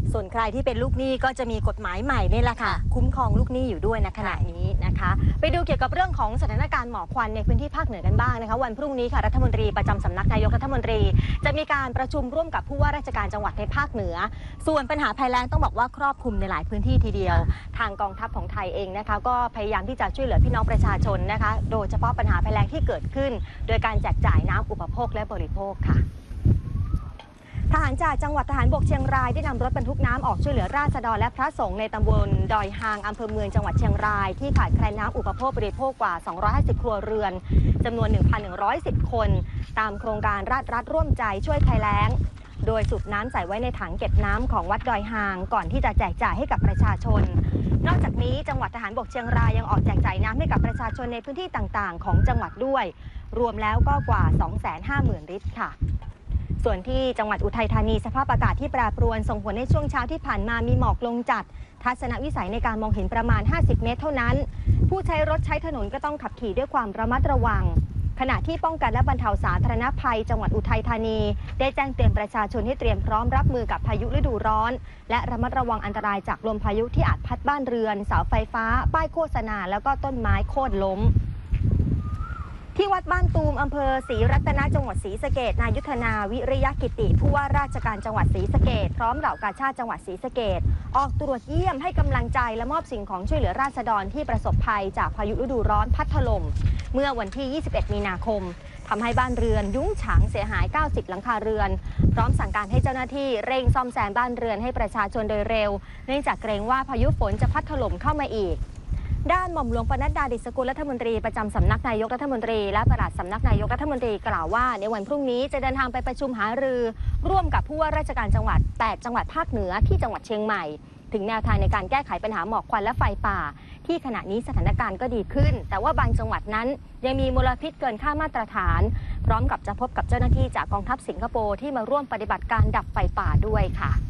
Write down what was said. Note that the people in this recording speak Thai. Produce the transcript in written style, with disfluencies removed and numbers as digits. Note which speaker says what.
Speaker 1: ส่วนใครที่เป็นลูกหนี้ก็จะมีกฎหมายใหม่นี่แหละค่ะคุ้มครองลูกหนี้อยู่ด้วยในขณะนี้นะคะไปดูเกี่ยวกับเรื่องของสถานการณ์หมอกควันในพื้นที่ภาคเหนือกันบ้างนะคะวันพรุ่งนี้ค่ะรัฐมนตรีประจำสำนักนายกรัฐมนตรีจะมีการประชุมร่วมกับผู้ว่าราชการจังหวัดในภาคเหนือส่วนปัญหาภัยแล้งต้องบอกว่าครอบคลุมในหลายพื้นที่ทีเดียวทางกองทัพของไทยเองนะคะก็พยายามที่จะช่วยเหลือพี่น้องประชาชนนะคะโดยเฉพาะปัญหาภัยแล้งที่เกิดขึ้นโดยการแจกจ่ายน้ำอุปโภคและบริโภคค่ะทหารจากจังหวัดทหารบกเชียงรายได้นำรถบรรทุกน้ำออกช่วยเหลือราษฎรและพระสงฆ์ในตำบลดอยหางอำเภอเมืองจังหวัดเชียงรายที่ขาดแคลนน้ำอุปโภคบริโภคกว่า250ครัวเรือนจำนวน 1,110 คนตามโครงการรัฐร่วมใจช่วยภัยแล้งโดยสูบน้ำใส่ไว้ในถังเก็บน้ำของวัดดอยหางก่อนที่จะแจกจ่ายให้กับประชาชนนอกจากนี้จังหวัดทหารบกเชียงรายยังออกแจกจ่ายน้ำให้กับประชาชนในพื้นที่ต่างๆของจังหวัดด้วยรวมแล้วก็กว่า 250,000 ลิตรค่ะส่วนที่จังหวัดอุทัยธานีสภาพอากาศที่แปรปรวนส่งผลในช่วงเช้าที่ผ่านมามีหมอกลงจัดทัศนวิสัยในการมองเห็นประมาณ50 เมตรเท่านั้นผู้ใช้รถใช้ถนนก็ต้องขับขี่ด้วยความระมัดระวังขณะที่ป้องกันและบรรเทาสาธารณภัยจังหวัดอุทัยธานีได้แจ้งเตือนประชาชนให้เตรียมพร้อมรับมือกับพายุฤดูร้อนและระมัดระวังอันตรายจากลมพายุที่อาจพัดบ้านเรือนเสาไฟฟ้าป้ายโฆษณาแล้วก็ต้นไม้โค่นล้มที่วัดบ้านตูมอำเภอศรีรัตนจังหวัดศรีสะเกษนายุทธนาวิริยกิติผู้ว่าราชการจังหวัดศรีสะเกษพร้อมเหล่ากาชาดจังหวัดศรีสะเกษออกตรวจเยี่ยมให้กำลังใจและมอบสิ่งของช่วยเหลือราษฎรที่ประสบภัยจากพายุฤดูร้อนพัดถล่มเมื่อวันที่ 21 มีนาคมทำให้บ้านเรือนยุ้งฉางเสียหาย 90 หลังคาเรือนพร้อมสั่งการให้เจ้าหน้าที่เร่งซ่อมแซมบ้านเรือนให้ประชาชนโดยเร็วเนื่องจากเกรงว่าพายุฝนจะพัดถล่มเข้ามาอีกด้านหม่อมหลวงปนัดดา ดิษฐกุลรัฐมนตรีประจำสำนักนายกรัฐมนตรีและปลัดสำนักนายกรัฐมนตรีกล่าวว่าในวันพรุ่งนี้จะเดินทางไปประชุมหารือร่วมกับผู้ว่าราชการจังหวัด8จังหวัดภาคเหนือที่จังหวัดเชียงใหม่ถึงแนวทางในการแก้ไขปัญหาหมอกควันและไฟป่าที่ขณะนี้สถานการณ์ก็ดีขึ้นแต่ว่าบางจังหวัดนั้นยังมีมลพิษเกินค่ามาตรฐานพร้อมกับจะพบกับเจ้าหน้าที่จากกองทัพสิงคโปร์ที่มาร่วมปฏิบัติการดับไฟป่าด้วยค่ะ